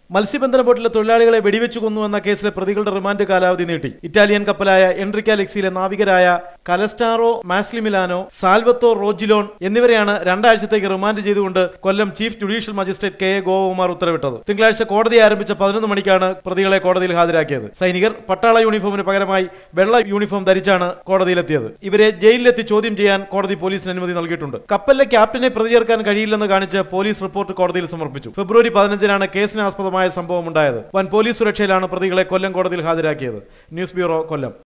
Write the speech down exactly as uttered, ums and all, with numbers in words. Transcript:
മത്സ്യബന്ധന ബോട്ടിലെ തൊഴിലാളികളെ വെടിവെച്ചു കൊന്നുവെന്ന കേസിലെ പ്രതികളുടെ റിമാൻഡ് കാലാവധി നീട്ടി. ഇറ്റാലിയൻ കപ്പലായ എൻറിക്ക ലെക്സിയിലെ നാവികരായ കലസ്റ്റാറോ മാസ്ലിമിലാനോ, സാൽവത്തോ റോജിലോൺ എന്നിവരെയാണ് രണ്ടാഴ്ചത്തേക്ക് റിമാൻഡ് ചെയ്തുകൊണ്ട് Kollam chief judicial magistrate K A Gopakumar ഉത്തരവിട്ടത്. തിങ്കളാഴ്ച കോടതി ആരംഭിച്ച പതിനൊന്ന് മണിക്കാണ് പ്രതികളെ കോടതിയിൽ ഹാജരാക്കിയത്. സൈനികർ പട്ടാള യൂണിഫോമിന് പകരമായി വെള്ള യൂണിഫോം ധരിച്ചാണ് കോടതിയിലെത്തിയത്. ഇവരെ ജയിലിലെത്തി ചോദ്യം ചെയ്യാൻ കോടതി പോലീസിന് അനുമതി നൽകിയിട്ടുണ്ട്. കപ്പലിലെ ക്യാപ്റ്റനെ പ്രതി ചേർക്കാൻ കഴിയില്ലെന്ന് കാണിച്ച് പോലീസ് റിപ്പോർട്ട് കോടതിയിൽ സമർപ്പിച്ചു. ഫെബ്രുവരി പതിനഞ്ചിനാണ് കേസിന് ആസ്പദമായ സംഭവം ഉണ്ടായത്. വൻ പോലീസ് സുരക്ഷയിലാണ് പ്രതികളെ കൊല്ലം കോടതിയിൽ ഹാജരാക്കിയത്. ന്യൂസ് ബ്യൂറോ, കൊല്ലം.